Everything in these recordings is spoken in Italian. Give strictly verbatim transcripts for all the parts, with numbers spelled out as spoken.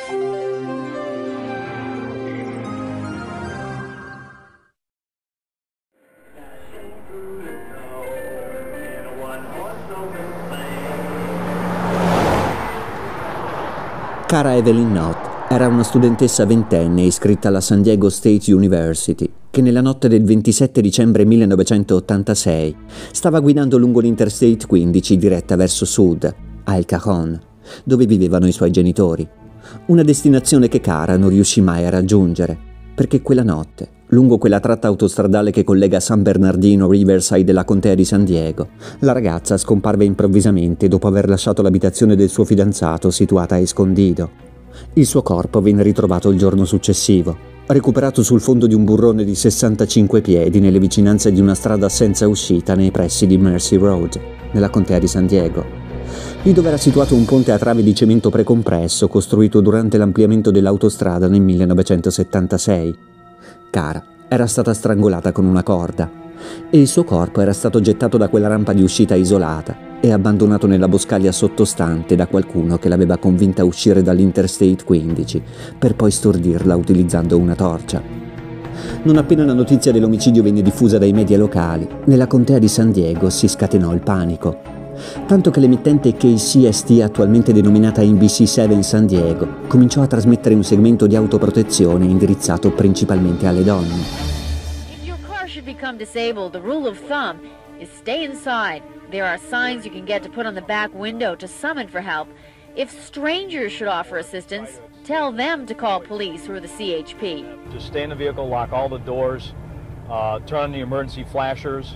Cara Evelyn Knott era una studentessa ventenne iscritta alla San Diego State University che nella notte del ventisette dicembre millenovecentottantasei stava guidando lungo l'Interstate quindici diretta verso sud, a El Cajon, dove vivevano i suoi genitori. Una destinazione che Cara non riuscì mai a raggiungere, perché quella notte, lungo quella tratta autostradale che collega San Bernardino Riverside della contea di San Diego, la ragazza scomparve improvvisamente dopo aver lasciato l'abitazione del suo fidanzato situata a Escondido. Il suo corpo venne ritrovato il giorno successivo, recuperato sul fondo di un burrone di sessantacinque piedi nelle vicinanze di una strada senza uscita nei pressi di Mercy Road, nella contea di San Diego, lì dove era situato un ponte a travi di cemento precompresso costruito durante l'ampliamento dell'autostrada nel millenovecentosettantasei. Cara era stata strangolata con una corda e il suo corpo era stato gettato da quella rampa di uscita isolata e abbandonato nella boscaglia sottostante da qualcuno che l'aveva convinta a uscire dall'Interstate quindici per poi stordirla utilizzando una torcia. Non appena la notizia dell'omicidio venne diffusa dai media locali, nella contea di San Diego si scatenò il panico, tanto che l'emittente K C S T, attualmente denominata N B C sette San Diego, cominciò a trasmettere un segmento di autoprotezione indirizzato principalmente alle donne. If your car should become disabled, the rule of thumb is stay inside. There are signs you can get to put on the back window to summon for help. If strangers should offer assistance, tell them to call police or the C H P. Just stay in the vehicle, lock all the doors, uh, turn on the emergency flashers,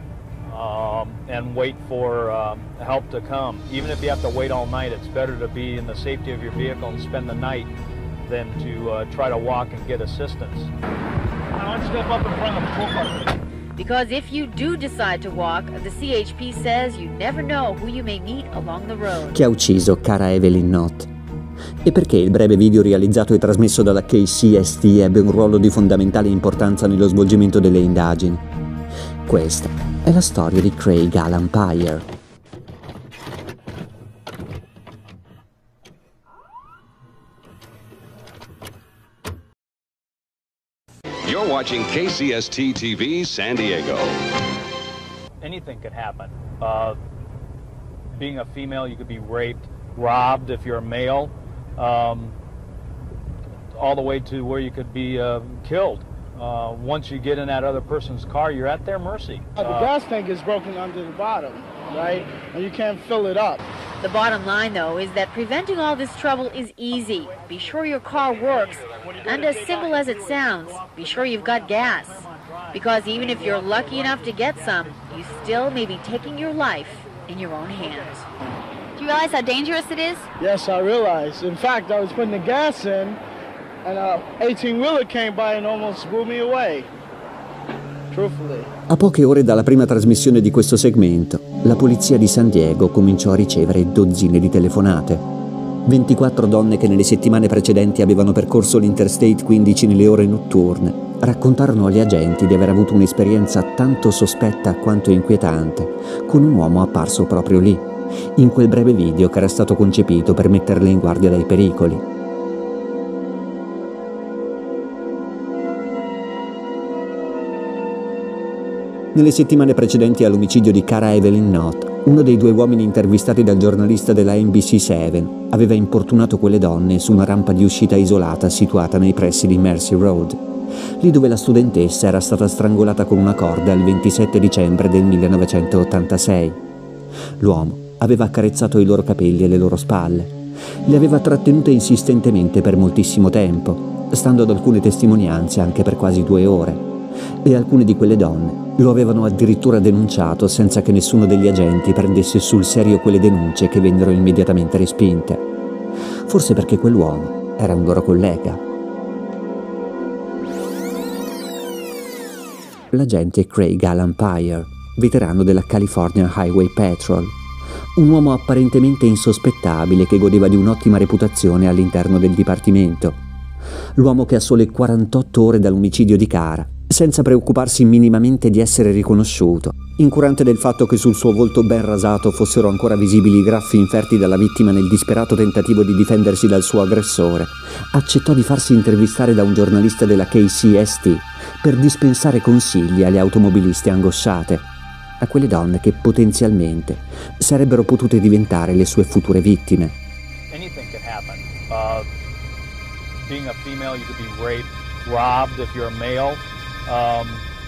um, and wait for um, help to come. Even if you have to wait all night, it's better to be in the safety of your vehicle and spend the night than to uh, try to walk and get assistance. Now let's step up in front of the patrol car. Because if you do decide to walk, the C H P says you never know who you may meet along the road. Chi ha ucciso cara Evelyn Knott? E perché il breve video realizzato e trasmesso dalla K C S T ebbe un ruolo di fondamentale importanza nello svolgimento delle indagini? Questa è la storia di Craig Alan Pyer. You're watching K C S T T V San Diego. Anything could happen. Uh, being a female, you could be raped, robbed if you're a male, um, all the way to where you could be uh, killed. Uh, once you get in that other person's car, you're at their mercy. Uh, the gas tank is broken under the bottom, right? And you can't fill it up. The bottom line, though, is that preventing all this trouble is easy. Be sure your car works. And as simple as it sounds, be sure you've got gas. Because even if you're lucky enough to get some, you still may be taking your life in your own hands. Do you realize how dangerous it is? Yes, I realize. In fact, I was putting the gas in, and a eighteen-wheeler came by and almost blew me away. Truthfully. A poche ore dalla prima trasmissione di questo segmento, la polizia di San Diego cominciò a ricevere dozzine di telefonate. ventiquattro donne che nelle settimane precedenti avevano percorso l'Interstate quindici nelle ore notturne raccontarono agli agenti di aver avuto un'esperienza tanto sospetta quanto inquietante con un uomo apparso proprio lì, in quel breve video che era stato concepito per metterle in guardia dai pericoli. Nelle settimane precedenti all'omicidio di cara Evelyn Knott, uno dei due uomini intervistati dal giornalista della N B C sette aveva importunato quelle donne su una rampa di uscita isolata situata nei pressi di Mercy Road, lì dove la studentessa era stata strangolata con una corda il ventisette dicembre del millenovecentottantasei. L'uomo aveva accarezzato i loro capelli e le loro spalle, le aveva trattenute insistentemente per moltissimo tempo, stando ad alcune testimonianze anche per quasi due ore, e alcune di quelle donne lo avevano addirittura denunciato senza che nessuno degli agenti prendesse sul serio quelle denunce che vennero immediatamente respinte. Forse perché quell'uomo era un loro collega. L'agente Craig Alan Pyer, veterano della California Highway Patrol, un uomo apparentemente insospettabile che godeva di un'ottima reputazione all'interno del dipartimento. L'uomo che a sole quarantotto ore dall'omicidio di cara senza preoccuparsi minimamente di essere riconosciuto, incurante del fatto che sul suo volto ben rasato fossero ancora visibili i graffi inferti dalla vittima nel disperato tentativo di difendersi dal suo aggressore, accettò di farsi intervistare da un giornalista della K C S T per dispensare consigli alle automobiliste angosciate, a quelle donne che potenzialmente sarebbero potute diventare le sue future vittime. Anything could happen. Uh, being a female, you could be raped, robbed if you're a male, um,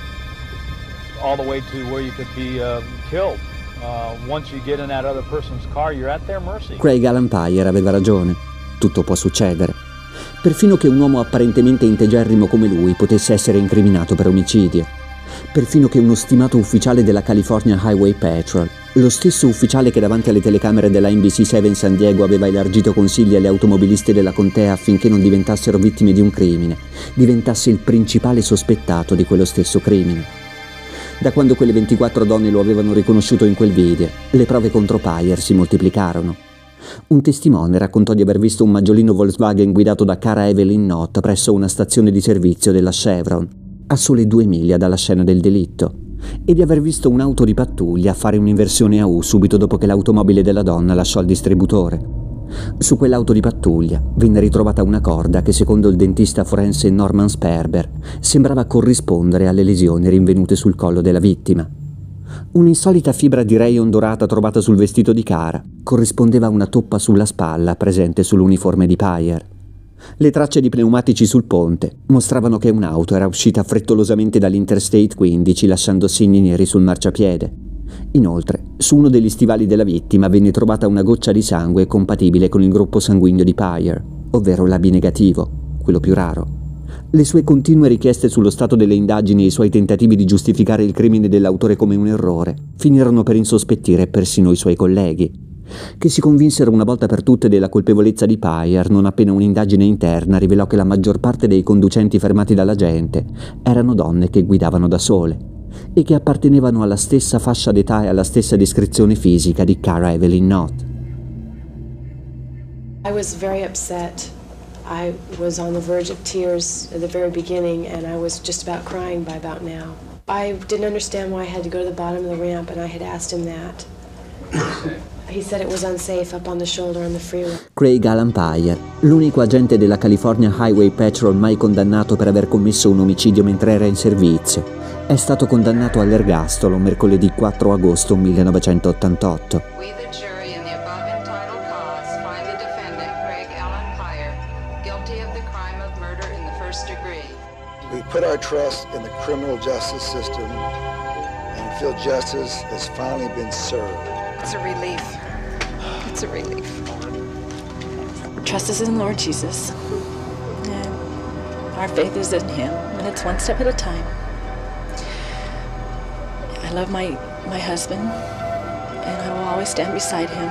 all the way to where you could be uh, killed. Uh, once you get in that other person's car, you're at their mercy. Craig Alan Payer aveva ragione. Tutto può succedere. Perfino che un uomo apparentemente integerrimo come lui potesse essere incriminato per omicidio. Perfino che uno stimato ufficiale della California Highway Patrol, lo stesso ufficiale che davanti alle telecamere della N B C sette San Diego aveva elargito consigli alle automobiliste della contea affinché non diventassero vittime di un crimine, diventasse il principale sospettato di quello stesso crimine. Da quando quelle ventiquattro donne lo avevano riconosciuto in quel video, le prove contro Payer si moltiplicarono. Un testimone raccontò di aver visto un maggiolino Volkswagen guidato da Cara Evelyn Knott presso una stazione di servizio della Chevron, a sole due miglia dalla scena del delitto, e di aver visto un'auto di pattuglia fare un'inversione a U subito dopo che l'automobile della donna lasciò il distributore. Su quell'auto di pattuglia venne ritrovata una corda che, secondo il dentista forense Norman Sperber, sembrava corrispondere alle lesioni rinvenute sul collo della vittima. Un'insolita fibra di rayon dorata trovata sul vestito di Cara corrispondeva a una toppa sulla spalla presente sull'uniforme di Payer. Le tracce di pneumatici sul ponte mostravano che un'auto era uscita frettolosamente dall'Interstate quindici lasciando segni neri sul marciapiede. Inoltre, su uno degli stivali della vittima venne trovata una goccia di sangue compatibile con il gruppo sanguigno di Payer, ovvero l'A B negativo, quello più raro. Le sue continue richieste sullo stato delle indagini e i suoi tentativi di giustificare il crimine dell'autore come un errore finirono per insospettire persino i suoi colleghi, che si convinsero una volta per tutte della colpevolezza di Payer non appena un'indagine interna rivelò che la maggior parte dei conducenti fermati dalla gente erano donne che guidavano da sole e che appartenevano alla stessa fascia d'età e alla stessa descrizione fisica di Cara Evelyn Knott. I was very upset. I was on the verge of tears at the very beginning, and I was just about crying by about now. I didn't understand why I had to go to the bottom of the ramp, and I had asked him that. He said it was unsafe up on the shoulder on the freeway. Craig Alan Payer, l'unico agente della California Highway Patrol mai condannato per aver commesso un omicidio mentre era in servizio, è stato condannato all'ergastolo mercoledì quattro agosto millenovecentottantotto. We, the jury, in the above entitled cause, find the defendant, Craig Alan Payer, guilty of the crime of murder in the first degree. We put our trust in the criminal justice system and feel justice has finally been served. It's a relief. It's a relief. Trust is in Lord Jesus. And our faith is in Him, and it's one step at a time. I love my, my husband, and I will always stand beside him.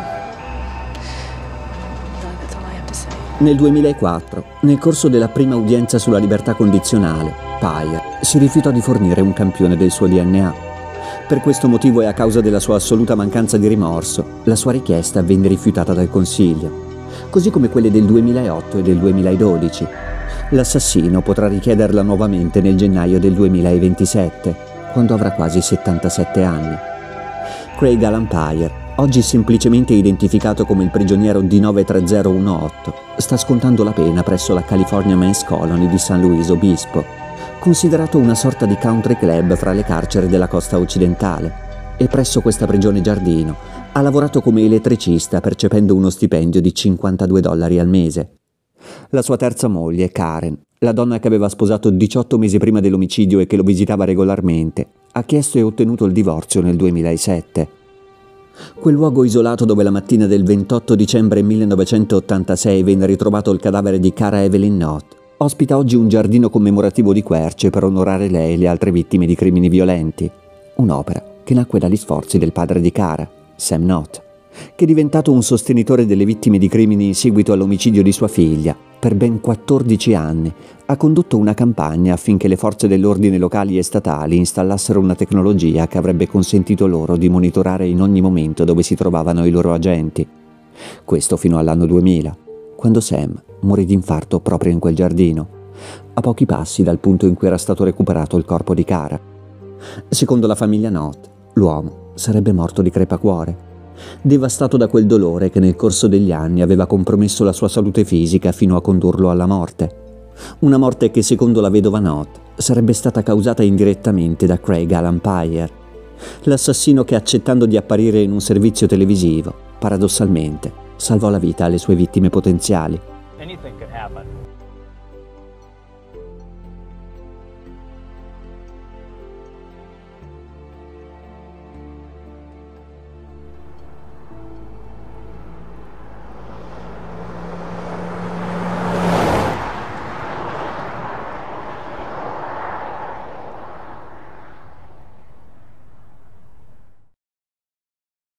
That's all I have to say. Nel duemilaquattro, nel corso della prima udienza sulla libertà condizionale, Payer si rifiutò di fornire un campione del suo D N A. Per questo motivo e a causa della sua assoluta mancanza di rimorso, la sua richiesta venne rifiutata dal Consiglio, così come quelle del duemilaotto e del duemiladodici. L'assassino potrà richiederla nuovamente nel gennaio del duemilaventisette, quando avrà quasi settantasette anni. Craig Alan Payer, oggi semplicemente identificato come il prigioniero D nove tre zero uno otto, sta scontando la pena presso la California Men's Colony di San Luis Obispo, considerato una sorta di country club fra le carceri della costa occidentale, e presso questa prigione giardino ha lavorato come elettricista percependo uno stipendio di cinquantadue dollari al mese. La sua terza moglie, Karen, la donna che aveva sposato diciotto mesi prima dell'omicidio e che lo visitava regolarmente, ha chiesto e ottenuto il divorzio nel duemilasette. Quel luogo isolato dove la mattina del ventotto dicembre millenovecentottantasei venne ritrovato il cadavere di Cara Evelyn Knott ospita oggi un giardino commemorativo di querce per onorare lei e le altre vittime di crimini violenti. Un'opera che nacque dagli sforzi del padre di Cara, Sam Knott, che è diventato un sostenitore delle vittime di crimini in seguito all'omicidio di sua figlia. Per ben quattordici anni ha condotto una campagna affinché le forze dell'ordine locali e statali installassero una tecnologia che avrebbe consentito loro di monitorare in ogni momento dove si trovavano i loro agenti. Questo fino all'anno duemila, quando Sam morì di infarto proprio in quel giardino. a pochi passi dal punto in cui era stato recuperato il corpo di Cara. Secondo la famiglia Knott, l'uomo sarebbe morto di crepacuore, devastato da quel dolore che nel corso degli anni aveva compromesso la sua salute fisica fino a condurlo alla morte. Una morte che, secondo la vedova Knott, sarebbe stata causata indirettamente da Craig Alan Pyer, l'assassino che, accettando di apparire in un servizio televisivo, paradossalmente salvò la vita alle sue vittime potenziali. Anything could happen.